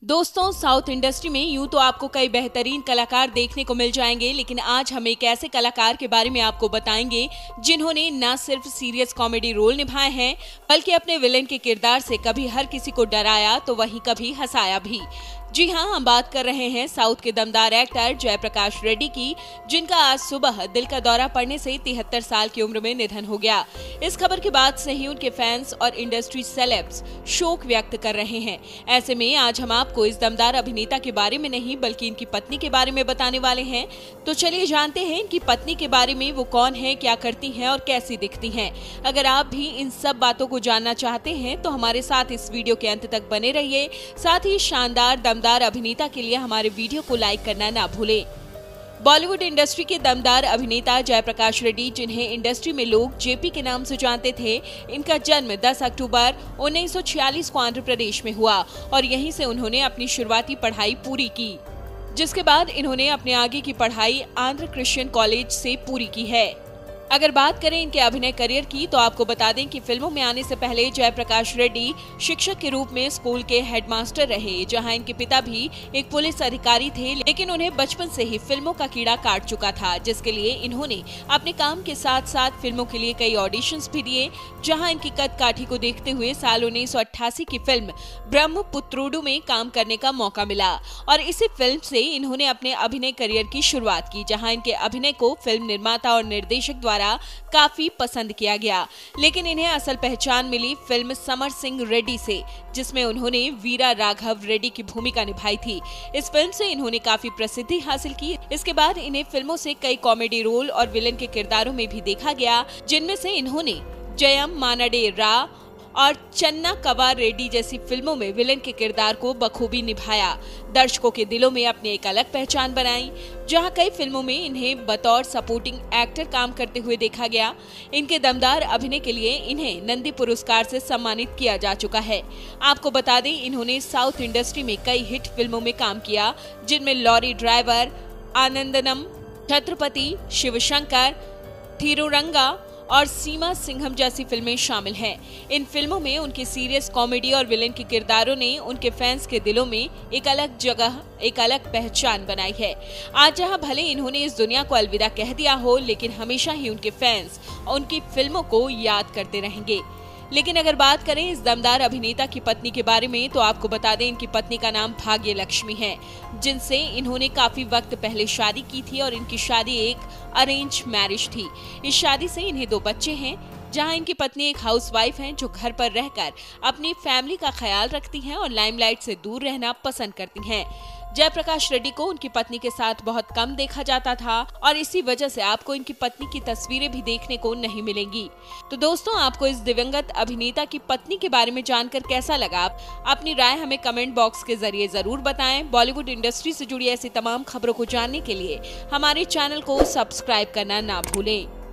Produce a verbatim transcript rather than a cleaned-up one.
दोस्तों, south industry में यूं तो आपको कई बेहतरीन कलाकार देखने को मिल जाएंगे, लेकिन आज हम एक ऐसे कलाकार के बारे में आपको बताएंगे जिन्होंने न सिर्फ सीरियस कॉमेडी रोल निभाए हैं, बल्कि अपने विलेन के किरदार से कभी हर किसी को डराया तो वहीं कभी हंसाया भी। जी हां, हम बात कर रहे हैं साउथ के दमदार एक्टर जयप्रकाश रेड्डी की, जिनका आज सुबह दिल का दौरा पड़ने से तिहत्तर साल की उम्र में निधन हो गया। इस खबर के बाद से ही उनके फैंस और इंडस्ट्री सेलेब्स शोक व्यक्त कर रहे हैं। ऐसे में आज हम आपको इस दमदार अभिनेता के बारे में नहीं बल्कि इनकी पत्नी के बारे में बताने वाले हैं। तो चलिए जानते हैं इनकी पत्नी के बारे में, वो कौन है, क्या करती हैं और कैसी दिखती हैं। अगर आप भी इन सब बातों को जानना चाहते हैं तो हमारे साथ इस वीडियो के अंत तक बने रहिए। साथ ही शानदार दमदार अभिनेता के लिए हमारे वीडियो को लाइक करना ना भूलें। बॉलीवुड इंडस्ट्री के दमदार अभिनेता जयप्रकाश रेड्डी, जिन्हें इंडस्ट्री में लोग जेपी के नाम से जानते थे, इनका जन्म दस अक्टूबर उन्नीस सौ छियालीस को आंध्र प्रदेश में हुआ और यहीं से उन्होंने अपनी शुरुआती पढ़ाई पूरी की, जिसके बाद इन्होंने अपने आगे की पढ़ाई आंध्र क्रिश्चियन कॉलेज से पूरी की है। अगर बात करें इनके अभिनय करियर की तो आपको बता दें कि फिल्मों में आने से पहले जयप्रकाश रेड्डी शिक्षक के रूप में स्कूल के हेडमास्टर रहे, जहां इनके पिता भी एक पुलिस अधिकारी थे, लेकिन उन्हें बचपन से ही फिल्मों का कीड़ा काट चुका था, जिसके लिए इन्होंने अपने काम के साथ साथ फिल्मों के लिए कई ऑडिशंस भी दिए, जहां इनकी कद काठी को देखते हुए साल उन्नीस सौ अट्ठासी की फिल्म ब्रह्मपुत्रोडु में काम करने का मौका मिला और इसी फिल्म से इन्होंने अपने अभिनय करियर की शुरुआत की, जहां इनके अभिनय को फिल्म निर्माता और निर्देशक द्वारा काफी पसंद किया गया। लेकिन इन्हें असल पहचान मिली फिल्म समर सिंह रेड्डी से, जिसमें उन्होंने वीरा राघव रेड्डी की भूमिका निभाई थी। इस फिल्म से इन्होंने काफी प्रसिद्धि हासिल की। इसके बाद इन्हें फिल्मों से कई कॉमेडी रोल और विलेन के किरदारों में भी देखा गया, जिनमें से इन्होंने जयम मानाडे रा और चन्ना कवा रेड्डी जैसी फिल्मों में विलेन के किरदार को बखूबी निभाया। दर्शकों के दिलों में अपनी एक अलग पहचान बनाई, जहां कई फिल्मों में इन्हें बतौर सपोर्टिंग एक्टर काम करते हुए देखा गया। इनके दमदार अभिनय के लिए इन्हें नंदी पुरस्कार से सम्मानित किया जा चुका है। आपको बता दें, इन्होंने साउथ इंडस्ट्री में कई हिट फिल्मों में काम किया, जिनमें लॉरी ड्राइवर, आनंदनम, छत्रपति, शिवशंकर, थिरुरंगा और सीमा सिंघम जैसी फिल्में शामिल हैं। इन फिल्मों में उनके सीरियस कॉमेडी और विलेन के किरदारों ने उनके फैंस के दिलों में एक अलग जगह, एक अलग पहचान बनाई है। आज जहां भले इन्होंने इस दुनिया को अलविदा कह दिया हो, लेकिन हमेशा ही उनके फैंस उनकी फिल्मों को याद करते रहेंगे। लेकिन अगर बात करें इस दमदार अभिनेता की पत्नी के बारे में तो आपको बता दें, इनकी पत्नी का नाम भाग्य लक्ष्मी है, जिनसे इन्होंने काफी वक्त पहले शादी की थी और इनकी शादी एक अरेंज मैरिज थी। इस शादी से इन्हें दो बच्चे हैं, जहां इनकी पत्नी एक हाउसवाइफ हैं जो घर पर रहकर अपनी फैमिली का ख्याल रखती हैं और लाइमलाइट से दूर रहना पसंद करती हैं। जयप्रकाश रेड्डी को उनकी पत्नी के साथ बहुत कम देखा जाता था और इसी वजह से आपको इनकी पत्नी की तस्वीरें भी देखने को नहीं मिलेंगी। तो दोस्तों, आपको इस दिवंगत अभिनेता की पत्नी के बारे में जानकर कैसा लगा? अपनी राय हमें कमेंट बॉक्स के जरिए जरूर बताएं। बॉलीवुड इंडस्ट्री से जुड़ी ऐसी तमाम खबरों को जानने के लिए हमारे चैनल को सब्सक्राइब करना ना भूलें।